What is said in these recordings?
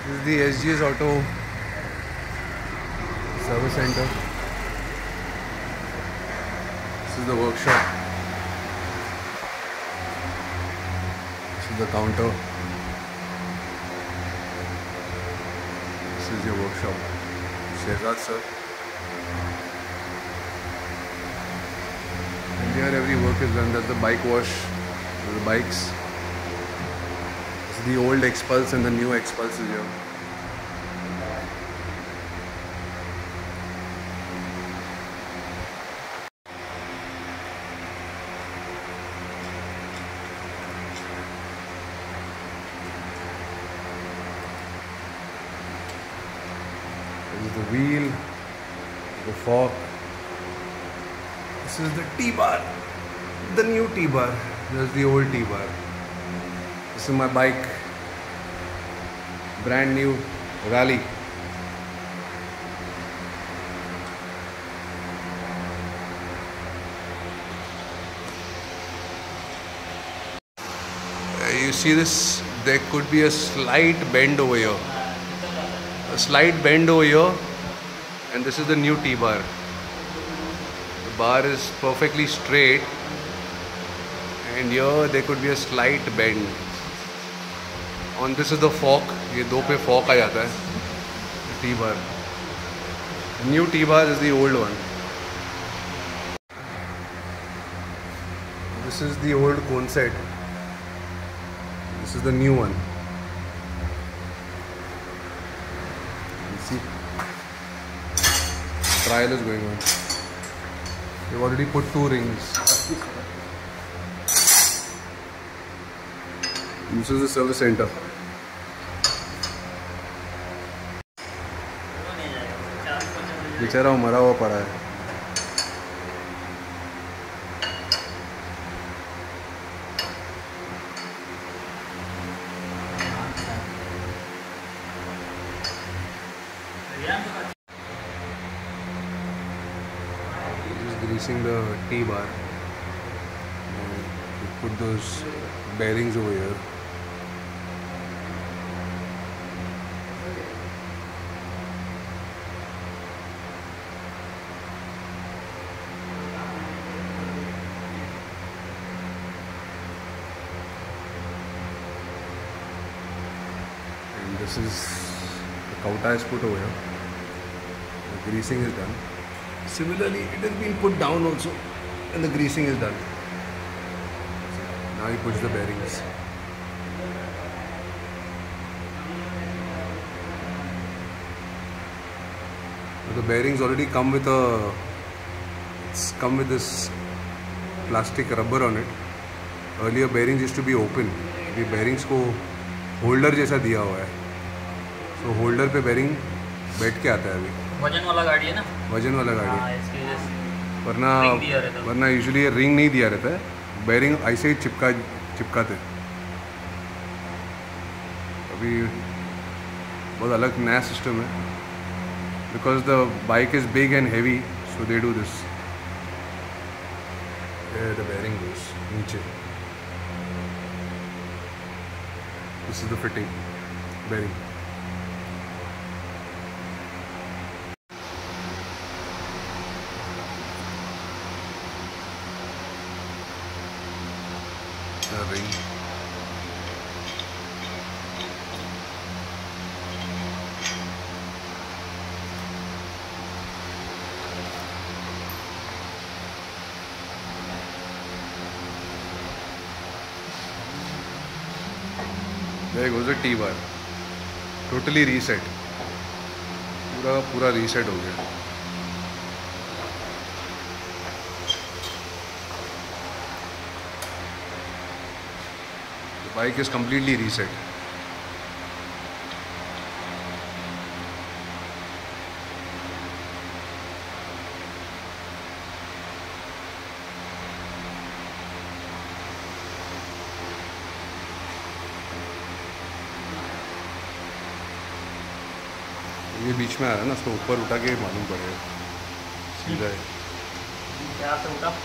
This is the SGS Auto Service Center. This is the workshop. This is the counter. This is your workshop. Shehzad sir. And here every work is done. That's the bike wash. The bikes. This is the old Xpulse and the new Xpulse is here. This is the wheel, the fork. This is the T-bar, the new T-bar. This is the old T-bar. This is my bike, brand new Rally. You see this? There could be a slight bend over here. A slight bend over here, and this is the new T-bar. The bar is perfectly straight, and here there could be a slight bend. On this is the fork. ये दो पे fork आ जाता है. The T-bar. The new T-bar is the old one. This is the old cone set. This is the new one. You see, trial is going on. They've already put 2 rings. This is the service center. बेचारा मरा हुआ पड़ा है. Just greasing the T-bar. Put those bearings over here. And this is the cowtie is put over here. The greasing is done. Similarly, it has been put down also, and the greasing is done. Now he puts the bearings. The bearings already come with this plastic rubber on it. Earlier bearings used to be open. The bearings को holder जैसा दिया हुआ है. So holder पे bearing बैठ के आता है अभी. वजन वाला गाड़ी है ना? वजन वाला गाड़ी है. इसकी वजह से वरना यूजुअली रिंग नहीं दिया रहता है. बेरिंग ऐसे ही चिपकाते. अभी बहुत अलग नया सिस्टम है. Because the bike is big and heavy, so they do this. The bearing goes नीचे. This is the fitting bearing. Ring. There goes the T-bar. Totally reset. पूरा reset हो गया. The bike is completely reset. ये बीच में आ रहा है ना, उसको ऊपर उठा के मालूम पड़ेगा. सीधा है. क्या से उठा?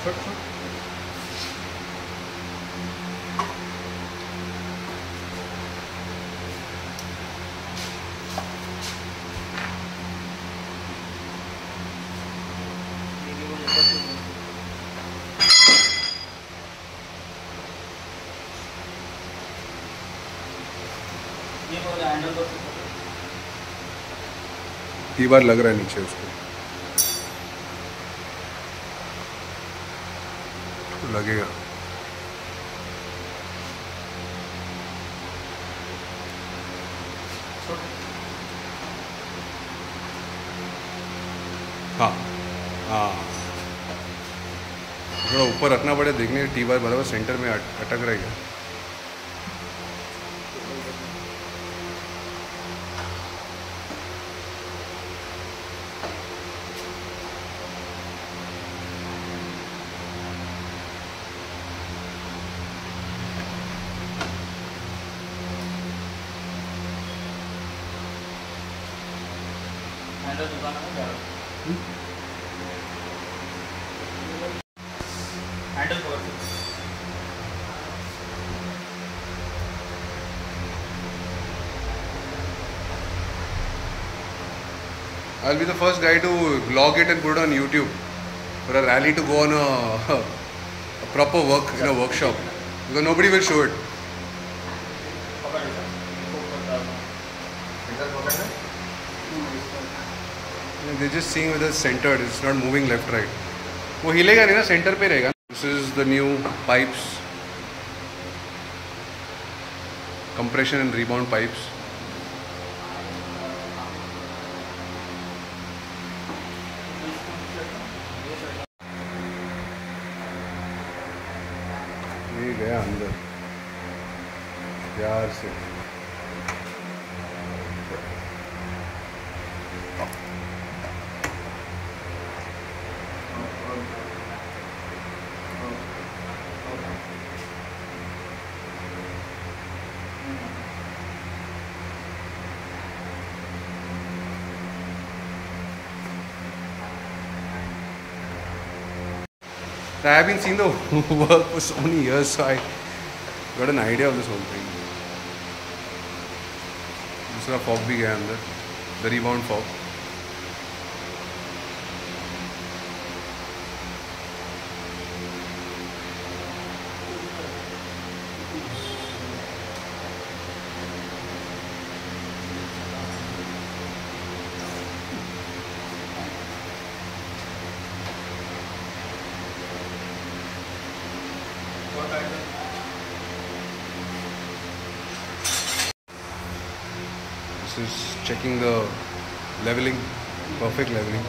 T-bar लग रहा है नीचे उसको, तो लगेगा। हाँ हाँ, थोड़ा ऊपर रखना पड़े देखने, T-bar बराबर सेंटर में अटक रही है। हैंडल दुकान में जा रहा हूँ, हैंडल पकड़ के। I'll be the first guy to vlog it and put it on YouTube for a rally to go on a proper work in a workshop, because nobody will show it. पकड़ लिया, इसको ऊपर डाल दो। Handle पकड़ना। They're just seeing whether it's centered, it's not moving left right. वो हिलेगा नहीं ना, सेंटर पे रहेगा। This is the new pipes, compression and rebound pipes. ये गया अंदर प्यार से। I have been seeing the work for so many years, so I got an idea of this whole thing. दूसरा फॉग भी गया अंदर, the rebound fog. This is checking the leveling, perfect leveling.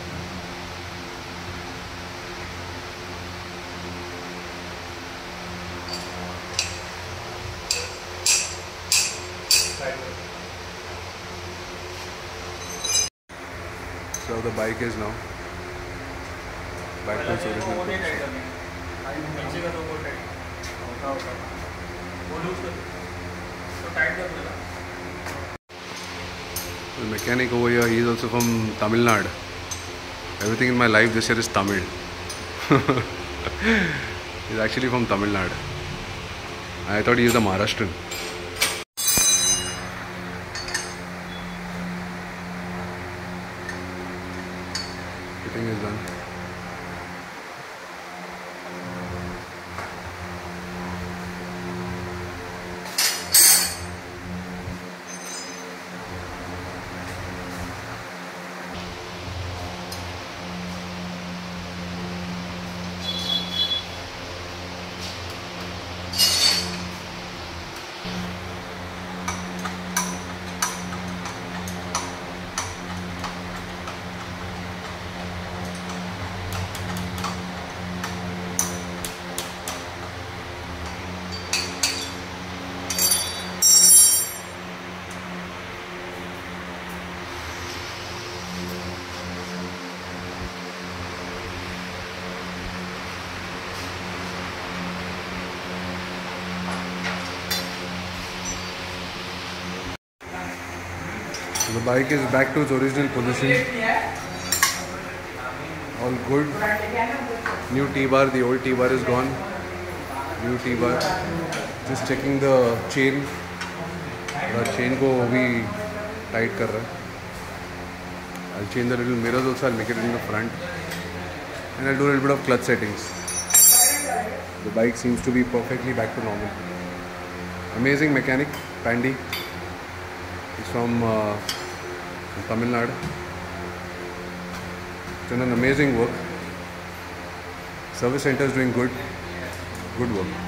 So the bike is now back to its original position. नीचे का तो वो tight होता होगा, वो लूज कर तो टाइट कर देगा। The mechanic over here, he is also from Tamil Nadu. Everything in my life this year is Tamil. He's actually from Tamil Nadu. I thought he is a Maharashtrian. Fitting is done. The bike is back to its original position. All good. New T-bar, the old T-bar is gone. New T-bar. Just checking the chain. Chain को भी tight कर रहा है. I'll change the little mirrors also. I'll make it in the front, and I'll do a little bit of clutch settings. The bike seems to be perfectly back to normal. Amazing mechanic, Pandy. He's from Tamil Nadu. He's done an amazing work. Service center is doing good. Good work.